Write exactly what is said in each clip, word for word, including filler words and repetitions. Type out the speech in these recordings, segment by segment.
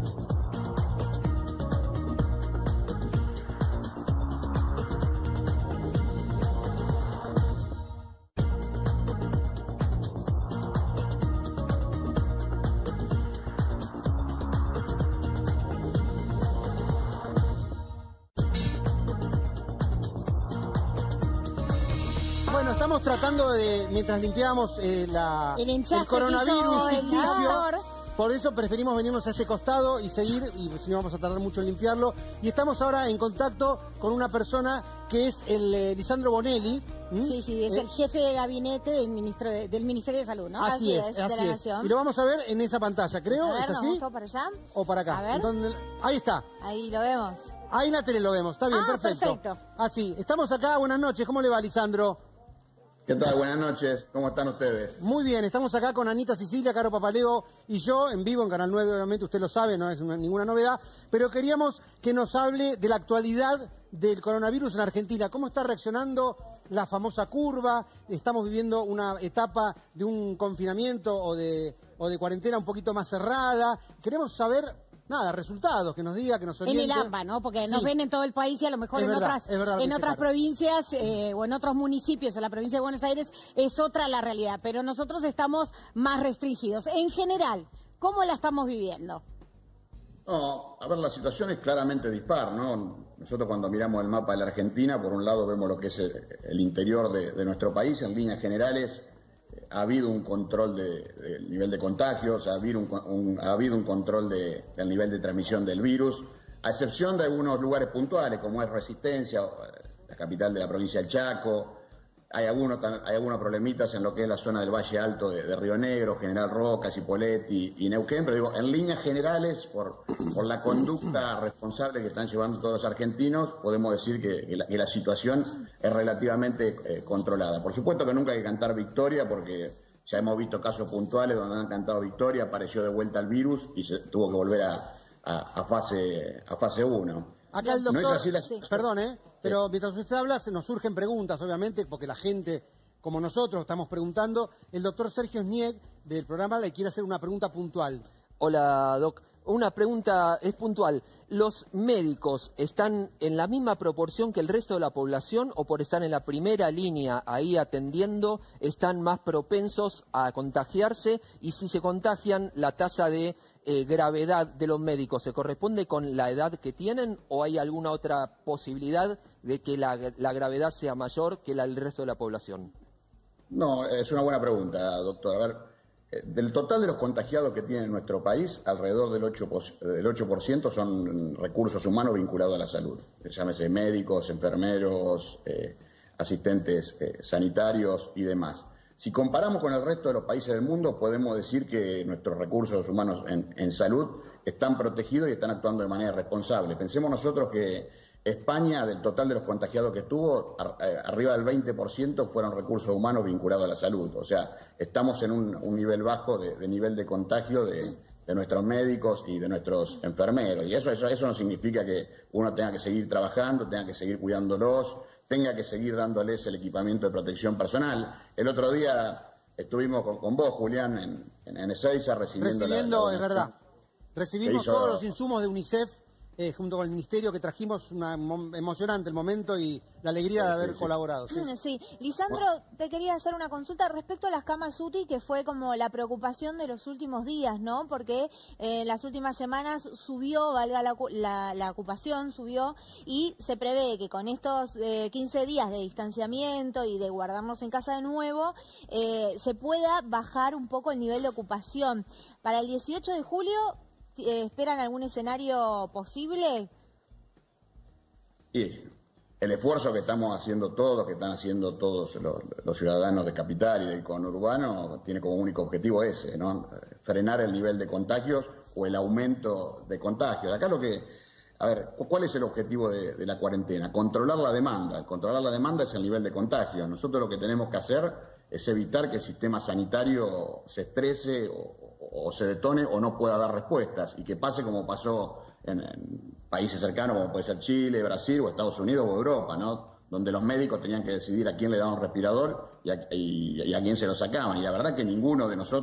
Bueno, estamos tratando de, mientras limpiamos eh, la, el, el coronavirus el ficticio, por eso preferimos venirnos a ese costado y seguir, y si no vamos a tardar mucho en limpiarlo. Y estamos ahora en contacto con una persona que es el eh, Lisandro Bonelli. ¿Mm? Sí, sí, es eh, el jefe de gabinete del, ministro de, del Ministerio de Salud, ¿no? Así, así es, es, así de la es. Nación. Y lo vamos a ver en esa pantalla, creo. A ver, ¿es así? ¿nos para allá? O para acá. A ver. Entonces, ahí está. Ahí lo vemos. Ahí en la tele lo vemos, está bien, ah, perfecto. perfecto. Así, estamos acá, buenas noches, ¿cómo le va, Lisandro? ¿Qué tal? Buenas noches. ¿Cómo están ustedes? Muy bien, estamos acá con Anita Sicilia, Caro Papaleo y yo, en vivo en Canal nueve, obviamente usted lo sabe, no es una, ninguna novedad, pero queríamos que nos hable de la actualidad del coronavirus en Argentina. ¿Cómo está reaccionando la famosa curva? Estamos viviendo una etapa de un confinamiento o de, o de cuarentena un poquito más cerrada. Queremos saber... Nada, resultados, que nos diga, que nos oriente. En el AMBA, ¿no? Porque sí. nos ven en todo el país y a lo mejor es en verdad, otras, es verdad en otras provincias eh, o en otros municipios, en la provincia de Buenos Aires, es otra la realidad. Pero nosotros estamos más restringidos. En general, ¿cómo la estamos viviendo? No, a ver, la situación es claramente dispar, ¿no? Nosotros cuando miramos el mapa de la Argentina, por un lado vemos lo que es el, el interior de, de nuestro país, en líneas generales. Ha habido un control de, del nivel de contagios, ha habido un, un, ha habido un control de, del nivel de transmisión del virus, a excepción de algunos lugares puntuales, como es Resistencia, la capital de la provincia del Chaco. Hay algunos, hay algunos problemitas en lo que es la zona del Valle Alto de, de Río Negro, General Roca, Cipolletti y Neuquén, pero digo, en líneas generales, por, por la conducta responsable que están llevando todos los argentinos, podemos decir que, que, la, que la situación es relativamente eh, controlada. Por supuesto que nunca hay que cantar victoria, porque ya hemos visto casos puntuales donde han cantado victoria, apareció de vuelta el virus y se tuvo que volver a, a, a fase a fase uno. Acá el doctor, no es así la... sí. Perdón, ¿eh? Pero mientras usted habla, se nos surgen preguntas, obviamente, porque la gente, como nosotros, estamos preguntando. El doctor Sergio Snieg, del programa, le quiere hacer una pregunta puntual. Hola, Doc. Una pregunta es puntual. ¿Los médicos están en la misma proporción que el resto de la población o por estar en la primera línea ahí atendiendo están más propensos a contagiarse? Y si se contagian, la tasa de eh, gravedad de los médicos, ¿se corresponde con la edad que tienen o hay alguna otra posibilidad de que la, la gravedad sea mayor que la del resto de la población? No, es una buena pregunta, doctor. A ver... Del total de los contagiados que tiene nuestro país, alrededor del ocho por ciento son recursos humanos vinculados a la salud. Llámese médicos, enfermeros, eh, asistentes eh, sanitarios y demás. Si comparamos con el resto de los países del mundo, podemos decir que nuestros recursos humanos en, en salud están protegidos y están actuando de manera responsable. Pensemos nosotros que España, del total de los contagiados que tuvo, arriba del veinte por ciento fueron recursos humanos vinculados a la salud. O sea, estamos en un, un nivel bajo de, de nivel de contagio de, de nuestros médicos y de nuestros enfermeros. Y eso, eso, eso no significa que uno tenga que seguir trabajando, tenga que seguir cuidándolos, tenga que seguir dándoles el equipamiento de protección personal. El otro día estuvimos con, con vos, Julián, en, en, en Ezeiza recibiendo... Recibiendo, la, la es verdad. Recibimos hizo... todos los insumos de UNICEF. Eh, junto con el Ministerio, que trajimos una, emocionante el momento y la alegría de haber sí, sí. colaborado. Sí. sí, Lisandro, te quería hacer una consulta respecto a las camas U T I, que fue como la preocupación de los últimos días, ¿no? Porque en eh, las últimas semanas subió, valga la, la, la ocupación, subió, y se prevé que con estos eh, quince días de distanciamiento y de guardarnos en casa de nuevo, eh, se pueda bajar un poco el nivel de ocupación. Para el dieciocho de julio... ¿esperan algún escenario posible? Sí, el esfuerzo que estamos haciendo todos, que están haciendo todos los, los ciudadanos de Capital y del conurbano, tiene como único objetivo ese, ¿no? Frenar el nivel de contagios o el aumento de contagios. Acá lo que... A ver, ¿cuál es el objetivo de, de la cuarentena? Controlar la demanda. Controlar la demanda es el nivel de contagio. Nosotros lo que tenemos que hacer es evitar que el sistema sanitario se estrese o, o se detone o no pueda dar respuestas y que pase como pasó en, en países cercanos como puede ser Chile, Brasil o Estados Unidos o Europa, ¿no? Donde los médicos tenían que decidir a quién le daban un respirador y a, y, y a quién se lo sacaban. Y la verdad que ninguno de nosotros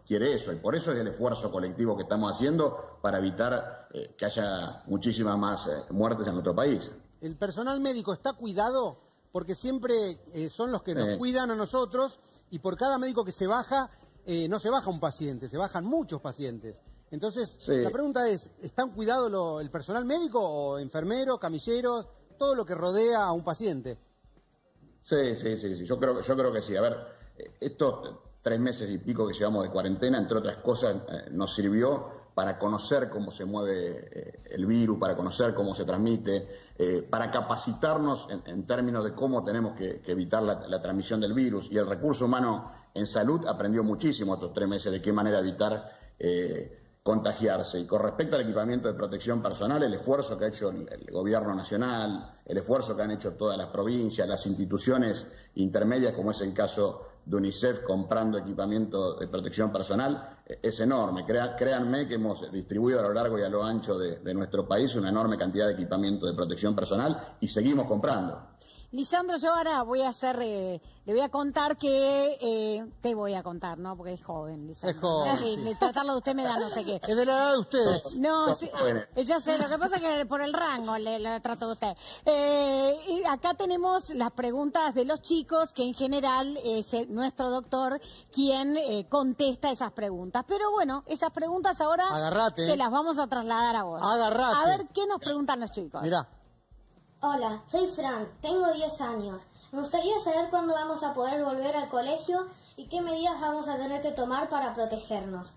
quiere eso, y por eso es el esfuerzo colectivo que estamos haciendo para evitar eh, que haya muchísimas más eh, muertes en nuestro país. ¿El personal médico está cuidado? Porque siempre eh, son los que nos Eh. cuidan a nosotros, y por cada médico que se baja, eh, no se baja un paciente, se bajan muchos pacientes. Entonces, Sí. la pregunta es, ¿están cuidados lo- el personal médico o enfermeros, camilleros, todo lo que rodea a un paciente? Sí, sí, sí, sí. Yo creo, yo creo que sí. A ver, eh, estos tres meses y pico que llevamos de cuarentena, entre otras cosas, eh, nos sirvió para conocer cómo se mueve eh, el virus, para conocer cómo se transmite, eh, para capacitarnos en, en términos de cómo tenemos que, que evitar la, la transmisión del virus. Y el recurso humano en salud aprendió muchísimo estos tres meses de qué manera evitar eh, contagiarse. Y con respecto al equipamiento de protección personal, el esfuerzo que ha hecho el, el gobierno nacional, el esfuerzo que han hecho todas las provincias, las instituciones intermedias, como es el caso de UNICEF comprando equipamiento de protección personal, eh, es enorme. Crea, créanme que hemos distribuido a lo largo y a lo ancho de, de nuestro país una enorme cantidad de equipamiento de protección personal y seguimos comprando. Lisandro, yo ahora voy a hacer, eh, le voy a contar que, eh, te voy a contar, ¿no? Porque es joven, Lisandro. Es joven, Sí, sí. de tratarlo de usted me da no sé qué. Es de la edad de ustedes. No, Son sí, jóvenes. eh, ya sé, lo que pasa es que por el rango le, le trato de usted. Eh, y acá tenemos las preguntas de los chicos, que en general es eh, nuestro doctor quien eh, contesta esas preguntas. Pero bueno, esas preguntas ahora Agarrate. te las vamos a trasladar a vos. Agarrate. A ver, ¿qué nos preguntan los chicos? Mirá. Hola, soy Fran, tengo diez años. Me gustaría saber cuándo vamos a poder volver al colegio y qué medidas vamos a tener que tomar para protegernos.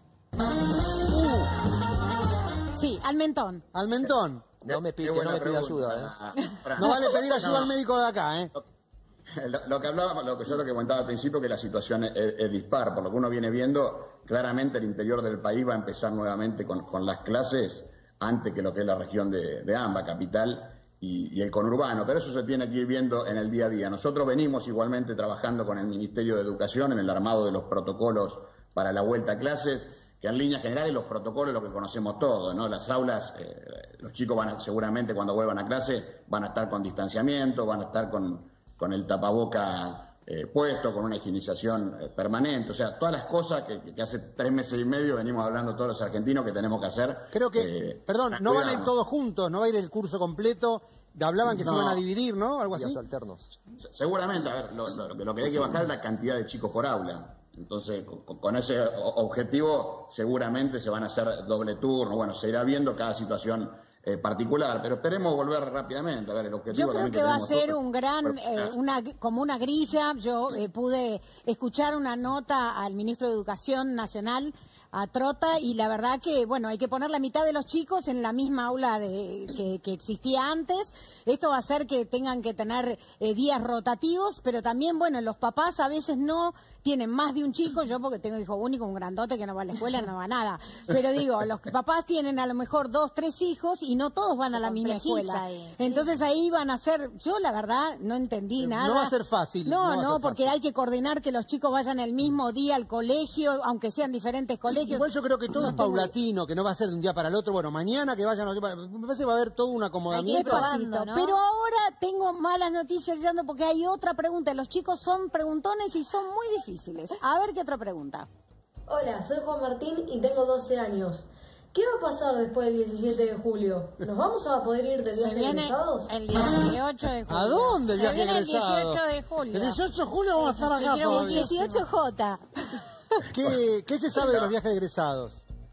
Sí, al mentón. Al mentón. No me Qué pide, buena no me pida pregunta, ayuda, ¿eh? Fran. No vale pedir ayuda No. al médico de acá, ¿eh? Lo, lo que hablaba, lo que yo lo que comentaba al principio, que la situación es, es dispar, por lo que uno viene viendo, claramente el interior del país va a empezar nuevamente con, con las clases antes que lo que es la región de, de AMBA, capital, y, y el conurbano, pero eso se tiene que ir viendo en el día a día. Nosotros venimos igualmente trabajando con el Ministerio de Educación en el armado de los protocolos para la vuelta a clases, que en líneas generales los protocolos lo que conocemos todos, ¿no? Las aulas, eh, los chicos van a, seguramente cuando vuelvan a clase van a estar con distanciamiento, van a estar con, con el tapaboca eh, puesto, con una higienización eh, permanente, o sea, todas las cosas que, que hace tres meses y medio venimos hablando todos los argentinos que tenemos que hacer. Creo que, eh, perdón, para no van a ir cuidarnos. todos juntos, no va a ir el curso completo. Hablaban que No. se iban a dividir, ¿no? Algo así. Días alternos. Se- Seguramente, a ver, lo, lo- lo que hay que bajar es la cantidad de chicos por aula. Entonces, con, con ese o- objetivo, seguramente se van a hacer doble turno. Bueno, se irá viendo cada situación eh, particular, pero esperemos volver rápidamente. A ver, el objetivo Yo creo también que va a tenemos ser nosotros- un gran, eh, una, como una grilla. Yo eh, pude escuchar una nota al ministro de Educación Nacional, a Trota, y la verdad que, bueno, hay que poner la mitad de los chicos en la misma aula de, que, que existía antes. Esto va a hacer que tengan que tener eh, días rotativos, pero también, bueno, los papás a veces no tienen más de un chico. Yo porque tengo hijo único, un grandote que no va a la escuela, no va a nada. Pero digo, los papás tienen a lo mejor dos, tres hijos y no todos van a la misma complejiza escuela. ahí, sí. Entonces ahí van a ser, yo la verdad no entendí No nada. va a ser fácil, No, no va a no, ser porque fácil. hay que coordinar que los chicos vayan el mismo día al colegio, aunque sean diferentes colegios. Igual yo creo que todo No es tengo- paulatino, que no va a ser de un día para el otro. Bueno, mañana que vayan, me parece que va a haber todo un acomodamiento. probando, Despacito. ¿no? Pero ahora tengo malas noticias, Lisandro, porque hay otra pregunta. Los chicos son preguntones y son muy difíciles. A ver qué otra pregunta. Hola, soy Juan Martín y tengo doce años. ¿Qué va a pasar después del diecisiete de julio? ¿Nos vamos a poder ir de Se viaje viene egresados? el dieciocho de julio. ¿A dónde el Se viaje viene el egresado? dieciocho de julio. El dieciocho de julio vamos a estar acá quiero El todavía. dieciocho J. ¿Qué, qué se sabe de los viajes egresados?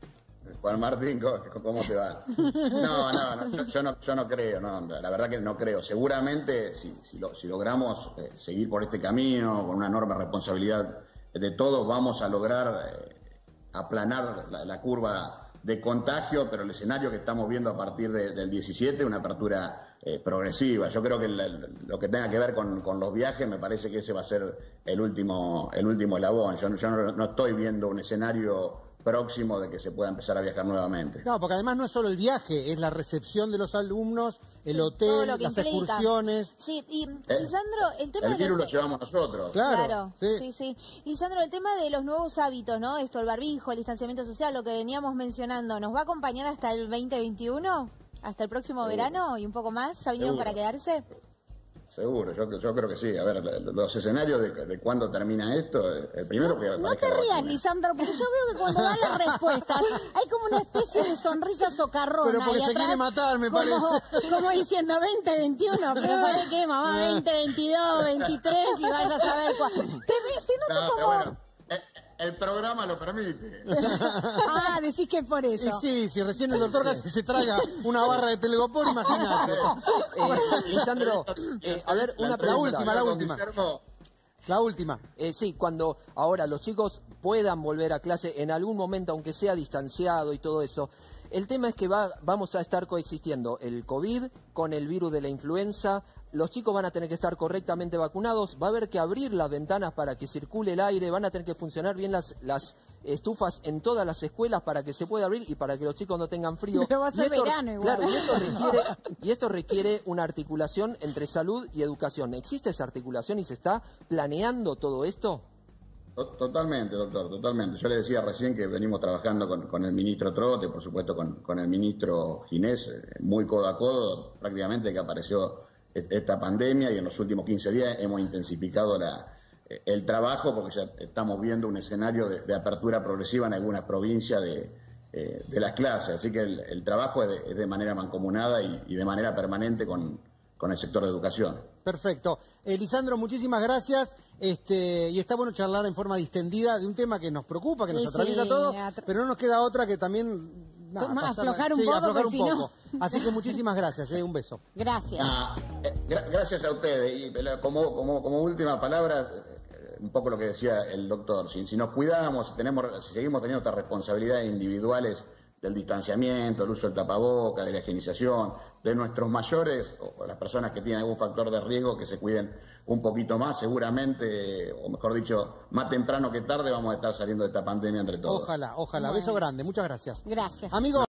Juan Martín, ¿cómo cómo te va? No, no, no, yo, yo no, yo no creo, no, la verdad que no creo. Seguramente, si, si, lo- si logramos eh, seguir por este camino, con una enorme responsabilidad de todos, vamos a lograr eh, aplanar la, la curva de contagio, pero el escenario que estamos viendo a partir de- del diecisiete, una apertura eh, progresiva. Yo creo que la- lo que tenga que ver con, con los viajes, me parece que ese va a ser el último, el último eslabón. Yo, yo no, no estoy viendo un escenario próximo de que se pueda empezar a viajar nuevamente. No, porque además no es solo el viaje, es la recepción de los alumnos, el todo hotel, lo que las implica. excursiones. Sí, y Eh, Lisandro, el tema El de virus los... lo llevamos nosotros. Claro, Claro, sí. sí. sí, Lisandro, el tema de los nuevos hábitos, ¿no? Esto, el barbijo, el distanciamiento social, lo que veníamos mencionando, ¿nos va a acompañar hasta el veinte veintiuno? ¿Hasta el próximo Seguro. verano y un poco más? ¿Ya vinieron Seguro. para quedarse? Seguro, yo, yo creo que sí. A ver, los escenarios de, de cuándo termina esto, el primero que... No te rías, Lisandro, porque yo veo que cuando dan las respuestas hay como una especie de sonrisa socarrona. Pero porque ahí se atrás, quiere matar, me como, parece. Como diciendo veinte veintiuno, pero ¿sabes qué, mamá? veinte veintidós, veintitrés y vayas a saber cuál. Te, te noto No, como... bueno, el, el programa lo permite. Ah, decís que es por eso. Y sí, si recién el doctor casi se traga una barra de telgopor, imagínate. Eh, Lisandro, eh, a ver, una La pregunta. última, la última. Guillermo, La última. Eh, sí, cuando ahora los chicos puedan volver a clase en algún momento, aunque sea distanciado y todo eso, el tema es que va, vamos a estar coexistiendo el COVID con el virus de la influenza, los chicos van a tener que estar correctamente vacunados, va a haber que abrir las ventanas para que circule el aire, van a tener que funcionar bien las, las estufas en todas las escuelas para que se pueda abrir y para que los chicos no tengan frío. Pero va a ser y esto, verano igual. Claro, y esto, requiere, y esto requiere una articulación entre salud y educación. ¿Existe esa articulación y se está planeando todo esto? Totalmente, doctor, totalmente. Yo le decía recién que venimos trabajando con, con el ministro Trote, por supuesto con, con el ministro Ginés, muy codo a codo, prácticamente que apareció esta pandemia, y en los últimos quince días hemos intensificado la, el trabajo porque ya estamos viendo un escenario de, de apertura progresiva en algunas provincias de, eh, de las clases. Así que el, el trabajo es de, es de manera mancomunada y, y de manera permanente con, con el sector de educación. Perfecto. Eh, Lisandro, muchísimas gracias. Este, y está bueno charlar en forma distendida de un tema que nos preocupa, que nos Sí, atraviesa sí, todo, atra- pero no nos queda otra que también... nada, Toma, pasarla- aflojar un sí, poco, aflojar porque un si no- poco. Así que muchísimas gracias, eh, un beso. Gracias. Ah, eh, gra- gracias a ustedes. Y eh, como, como, como última palabra, eh, un poco lo que decía el doctor, si, si nos cuidamos, si, tenemos, si seguimos teniendo estas responsabilidades individuales del distanciamiento, el uso del tapaboca, de la higienización, de nuestros mayores o las personas que tienen algún factor de riesgo, que se cuiden un poquito más, seguramente, o mejor dicho, más temprano que tarde vamos a estar saliendo de esta pandemia entre todos. Ojalá, ojalá. Bueno. Beso grande, muchas gracias. Gracias. Amigos.